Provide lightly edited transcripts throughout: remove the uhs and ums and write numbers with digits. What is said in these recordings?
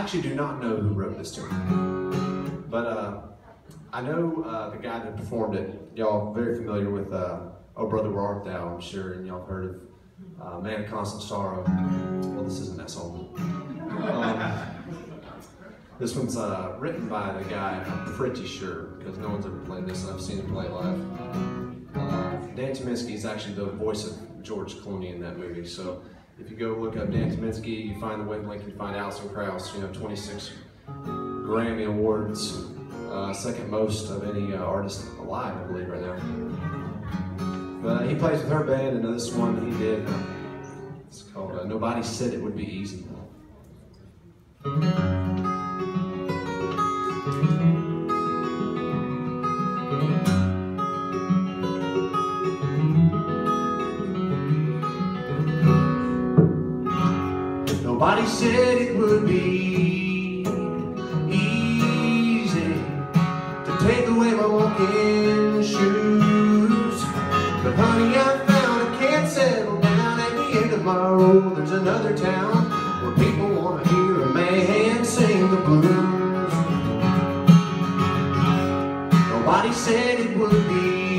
actually do not know who wrote this tune, but I know the guy that performed it. Y'all very familiar with "Oh Brother Where Art Thou," I'm sure, and y'all have heard of "Man of Constant Sorrow." Well, this isn't that song. This one's written by the guy, I'm pretty sure, because no one's ever played this, and I've seen him play live. Dan Tyminski is actually the voice of George Clooney in that movie. So if you go look up Dan Tyminski, you find the web link, you find Alison Krauss, 26 Grammy Awards, second most of any artist alive, I believe, right now. But he plays with her band, and this one he did, it's called Nobody Said It Would Be Easy. Nobody said it would be easy to take away my walking shoes. But honey, I found I can't settle down at the end of my road. There's another town where people want to hear a man sing the blues. Nobody said it would be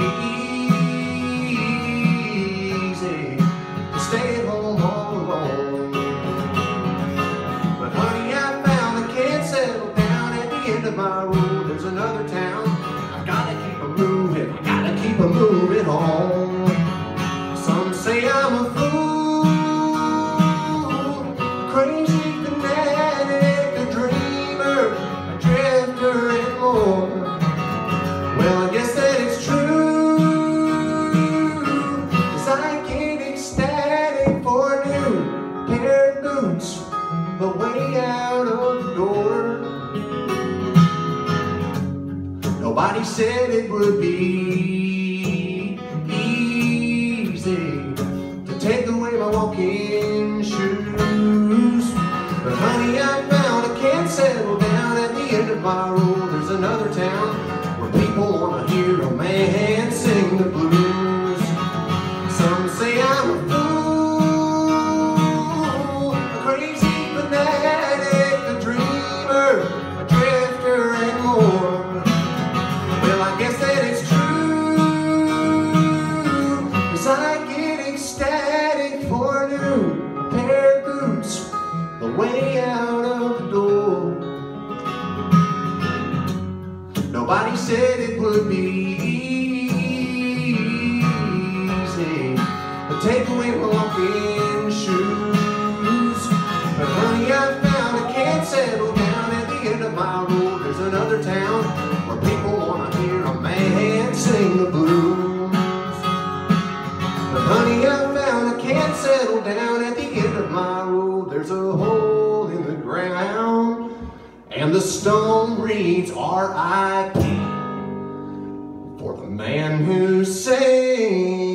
easy to stay at home all alone. My road, there's another town. I gotta keep a moving, I gotta keep a moving on. Some say I'm a fool, a crazy fanatic, a dreamer, a drifter, and more. Well, I guess that it's true, 'cause I get ecstatic for a new pair of boots, the way out of the door. Nobody said it would be easy to take away my walking shoes. But honey, I found I can't settle down at the end of my road. There's another town where people want to hear a man sing the blues. Some say I'm a fool, a crazy fanatic, a dreamer, a drifter, and more. I guess that it's true, 'cause I get ecstatic for a new pair of boots, the way out of the door. Nobody said it would be easy to take away my walking shoes. But honey, I found I can't settle down at the end of my road. There's another town where people want to hear a man sing the blues. But honey, I found I can't settle down at the end of my road. There's a hole in the ground, and the stone reads R.I.P. for the man who sang.